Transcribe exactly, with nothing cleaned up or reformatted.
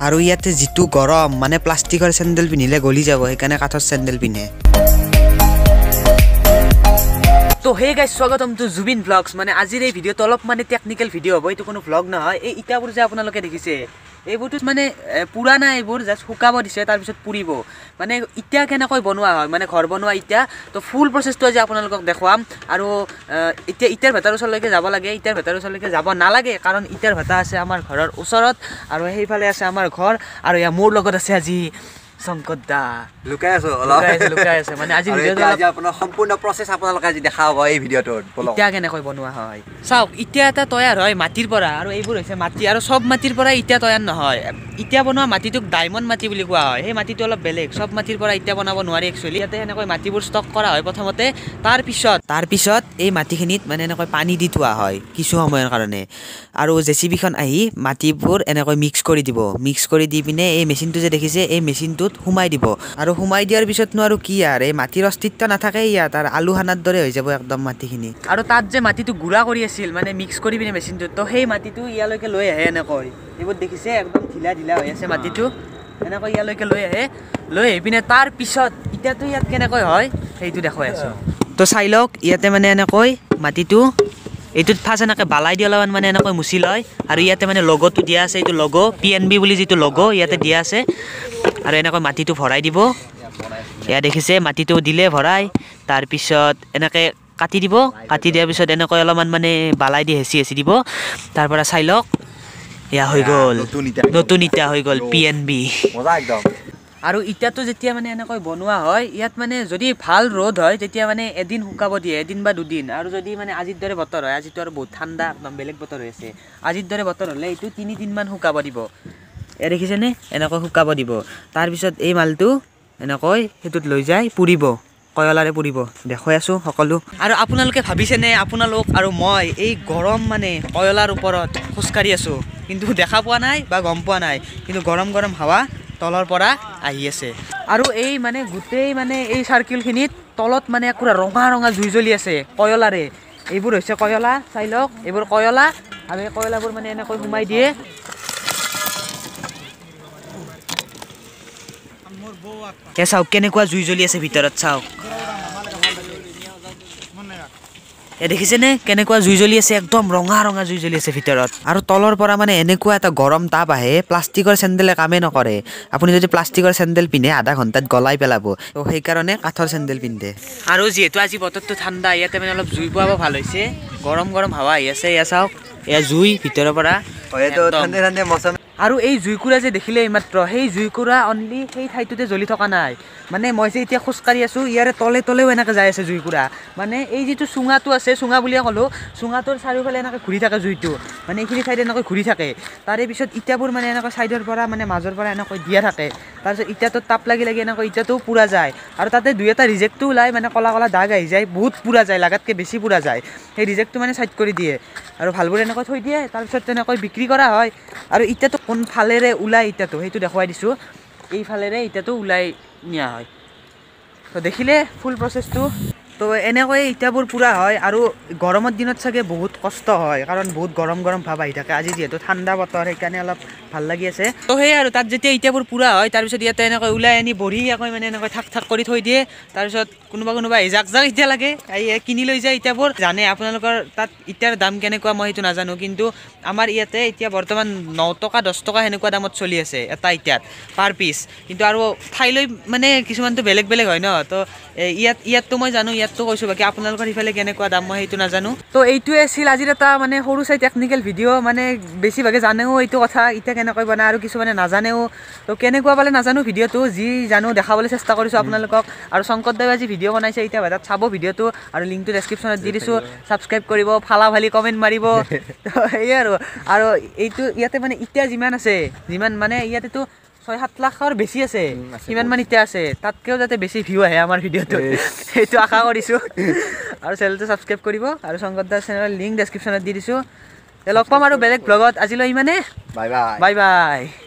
আৰু ইয়াতে যেটো গৰম মানে প্লাষ্টিকৰ চেন্ডেল পিন্ধিলে গলি যাব সেইকাৰণে কাঠৰ চেন্ডেল পিন্ধে তো হে গাইস স্বাগতম টু জুবিন ব্লগস মানে আজিৰ এই ভিডিওটো অলপ মানে টেকনিক্যাল ভিডিও হ'ব এটো কোনো ব্লগ নহয় এই ইটাবোৰ যে আপোনালোকে দেখিছে এইবোৰটো মানে পুৰানা এইবোৰ জাস্ট শুকাব দিছে তাৰ পিছত পুৰিব মানে ইটা কেনেকৈ বনোৱা হয় মানে ঘৰ বনোৱা ইটা তো ফুল প্ৰসেসটো আজি আপোনালোকক দেখুৱাম আৰু ইটা ইটাৰ ভেটাৰ ওচৰলৈকে যাব লাগে ইটাৰ ভেটাৰ ওচৰলৈকে যাব নালাগে কাৰণ ইটাৰ ভেটা আছে আমাৰ ঘৰৰ ওচৰত আৰু সেইফালে আছে আমাৰ ঘৰ আৰু ইয়া মোৰ লগত আছে আজি সংকটদা লুকাই আছো অলপ লুকাই আছে লুকাই আছে মানে আজি ভিডিওটো আজি আপোনাৰ সম্পূৰ্ণ প্ৰসেস আপোনালোকে আজি দেখাব এই ভিডিওটোত ইটা কেনেকৈ বনোৱা হয় চাওক ইটা এটা তৈয়াৰ হয় মাটিৰ পৰা আৰু এইবোৰ হৈছে মাটি আৰু সব মাটিৰ পৰা ইটা তৈয়াৰ নহয় ইটা বনোৱা মাটিটোক ডায়মণ্ড মাটি বুলি কোৱা হয় সেই মাটিটো অলপ বেলেগ সব মাটিৰ পৰা ইটা বনাব নোৱাৰি একচুয়ালি ইয়াতে এনেকৈ মাটিবোৰ ষ্টক কৰা হয় প্ৰথমতে তাৰ পিছত তাৰ পিছত এই মাটিখিনিত মানে এনেকৈ পানী দি থোৱা হয় কিছু সময়ৰ কাৰণে আৰু জেচিবিখন আহি মাটিবোৰ এনেকৈ মিক্স কৰি দিব মিক্স কৰি দি পিনে এই মেচিনটো যে দেখিছে এই মেচিনটোত হুমাই দিব আৰু হুমাই দিয়াৰ পিছতনো আৰু কি আৰু এই মাটিৰ অস্তিত্ব নাথাকে ইয়াত আৰু আলু হানাৰ দৰে হৈ যাব একদম মাটিখিনি আৰু তাত যে মাটিটো গুড়া কৰি আছিল মানে মিক্স কৰি পিনে মেচিনটোত তো সেই মাটিটো ইয়ালৈকে লৈ আহে এনেকৈ এইবোৰ দেখিছে একদম ঢিলা ঢিলা হৈ আছে মাটিটো এনেকৈ ইয়ালৈকে লৈ আহে লৈ আহি পিনে তাৰ পিছত ইটাটো ইয়াত কেনেকৈ হয় সেইটো দেখুৱাই আছো তো চাই লওক ইয়াতে মানে এনেকৈ মাটিটো এইটোত ফাৰ্ষ্ট এনেকৈ বালাই দি অলপমান মানে এনেকৈ মুচি লয় আৰু ইয়াতে মানে লগোটো দিয়া আছে এইটো লগো পি এন বি বুলি যিটো লগো ইয়াতে দিয়া আছে আৰু এনেকৈ মাটিটো ভৰাই দিব এয়া দেখিছে মাটিটো দিলে ভৰাই তাৰপিছত এনেকৈ কাটি দিব কাটি দিয়াৰ পিছত এনেকৈ অলপমান মানে বালাই দি হেঁচি হেঁচি দিব তাৰ পৰা চাই লওক এয়া হৈ গ'ল নতুন ইটা হৈ গ'ল পি এন বি মজা একদম আৰু ইটাটো যেতিয়া মানে এনেকৈ বনোৱা হয় ইয়াত মানে যদি ভাল ৰ'দ হয় তেতিয়া মানে এদিন শুকাব দিয়ে এদিন বা দুদিন আৰু যদি মানে আজিৰ দৰে বতৰ হয় আজিতো আৰু বহুত ঠাণ্ডা একদম বেলেগ বতৰ হৈ আছে আজিৰ দৰে বতৰ হ'লে এইটো তিনিদিনমান শুকাব দিব এয়া দেখিছেনে এনেকৈ শুকাব দিব তাৰপিছত এই মালটো এনেকৈ সেইটোত লৈ যায় পুৰিব কয়লাৰে পুৰিব দেখুৱাই আছোঁ সকলো আৰু আপোনালোকে ভাবিছেনে আপোনালোক আৰু মই এই গৰম মানে কয়লাৰ ওপৰত খোজকাঢ়ি আছোঁ কিন্তু দেখা পোৱা নাই বা গম পোৱা নাই কিন্তু গৰম গৰম হাৱা তলৰ পৰা আহি আছে আৰু এই মানে গোটেই মানে এই চাৰ্কেলখিনিত তলত মানে পুৰা ৰঙা ৰঙা জুই জ্বলি আছে কয়লাৰে এইবোৰ হৈছে কয়লা চাই লওক এইবোৰ কয়লা আৰু এই কয়লাবোৰ মানে এনেকৈ সোমাই দিয়ে এ চাওক কেনেকুৱা জুই জ্বলি আছে ভিতৰত চাওক এ দেখিছেনে কেনেকুৱা জুই জ্বলি আছে একদম ৰঙা ৰঙা জুই জ্বলি আছে ভিতৰত আৰু তলৰ পৰা মানে এনেকুৱা এটা গৰম তাপ আহে প্লাষ্টিকৰ চেণ্ডেলে কামেই নকৰে আপুনি যদি প্লাষ্টিকৰ চেণ্ডেল পিন্ধে আধা ঘণ্টাত গলাই পেলাব তো সেইকাৰণে কাঠৰ চেণ্ডেল পিন্ধে আৰু যিহেতু আজি বতৰটো ঠাণ্ডা ইয়াতে মানে অলপ জুই পোৱাব ভাল হৈছে গৰম গৰম হাৱা আহি আছে এয়া চাওক এয়া জুই ভিতৰৰ পৰা আৰু এই জুইকুৰা যে দেখিলে এইমাত্ৰ সেই জুইকুৰা অনলি সেই ঠাইটোতে জ্বলি থকা নাই মানে মই যে এতিয়া খোজকাঢ়ি আছোঁ ইয়াৰে তলে তলেও এনেকৈ যাই আছে জুইকুৰা মানে এই যিটো চুঙাটো আছে চুঙা বুলিয়ে ক'লোঁ চুঙাটোৰ চাৰিওফালে এনেকৈ ঘূৰি থাকে জুইটো মানে এইখিনি ঠাইত এনেকৈ ঘূৰি থাকে তাৰে পিছত ইটাবোৰ মানে এনেকৈ ছাইডৰ পৰা মানে মাজৰ পৰা এনেকৈ দিয়া থাকে তাৰপিছত ইটাটোত তাপ লাগি লাগি এনেকৈ ইটাটোও পুৰা যায় আৰু তাতে দুই এটা ৰিজেক্টটো ওলায় মানে ক'লা ক'লা দাগ আহি যায় বহুত পুৰা যায় লাগাতকৈ বেছি পুৰা যায় সেই ৰিজেক্টটো মানে ছাইড কৰি দিয়ে আৰু ভালবোৰ এনেকৈ থৈ দিয়ে তাৰপিছত তেনেকৈ বিক্ৰী কৰা হয় আৰু ইটাটো কোন ফালেৰে ওলাই ইটাটো সেইটো দেখুৱাই দিছোঁ এইফালেৰে ইটাটো ওলাই নিয়া হয় তো দেখিলে ফুল প্ৰচেছটো তো এনেকৈ ইটাবোৰ পুৰা হয় আৰু গৰমৰ দিনত চাগে বহুত কষ্ট হয় কাৰণ বহুত গৰম গৰম ভাৱ আহি থাকে আজি যিহেতু ঠাণ্ডা বতৰ সেইকাৰণে অলপ ভাল লাগি আছে তো সেই আৰু তাত যেতিয়া ইটাবোৰ পুৰা হয় তাৰপিছত ইয়াতে এনেকৈ ওলাই আনি বঢ়িয়াকৈ মানে এনেকৈ থাক থাক কৰি থৈ দিয়ে তাৰপিছত কোনোবা কোনোবা জাক জাক ইটা লাগে এই কিনি লৈ যায় ইটাবোৰ জানে আপোনালোকৰ তাত ইটাৰ দাম কেনেকুৱা মই সেইটো নাজানো কিন্তু আমাৰ ইয়াতে এতিয়া বৰ্তমান ন টকা দহ টকা সেনেকুৱা দামত চলি আছে এটা ইটাত পাৰ পিচ কিন্তু আৰু ঠাইলৈ মানে কিছুমানটো বেলেগ বেলেগ হয় ন তো ইয়াত ইয়াততো মই জানো ইয়াততো কৈছোঁ বাকী আপোনালোকৰ ইফালে কেনেকুৱা দাম মই সেইটো নাজানো তো এইটোৱে আছিল আজিৰ এটা মানে সৰু চাই টেকনিকেল ভিডিঅ' মানে বেছিভাগে জানেও এইটো কথা ইটা কেনেকৈ বনায় আৰু কিছুমানে নাজানেও তো কেনেকুৱা পালে নাজানো ভিডিঅ'টো যি জানো দেখাবলৈ চেষ্টা কৰিছোঁ আপোনালোকক আৰু শংকৰদেৱে আজি ভিডিঅ' বনাইছে এতিয়া ভাতাত চাব ভিডিঅ'টো আৰু লিংকটো ডেছক্ৰিপশ্যনত দি দিছোঁ ছাবস্ক্ৰাইব কৰিব ফালা ফালি কমেণ্ট মাৰিব তো সেয়ে আৰু আৰু এইটো ইয়াতে মানে ইটা যিমান আছে যিমান মানে ইয়াতেতো ছয় সাত লাখৰ বেছি আছে কিমান মান ইটা আছে তাতকৈও যাতে বেছি ভিউ আহে আমাৰ ভিডিঅ'টো সেইটো আশা কৰিছোঁ আৰু চেনেলটো ছাবস্ক্ৰাইব কৰিব আৰু শংকৰদাৰ চেনেলৰ লিংক ডেছক্ৰিপশ্যনত দি দিছোঁ লগ পাম আৰু বেলেগ ব্লগত আজিলৈ ইমানে বাই বাই বাই বাই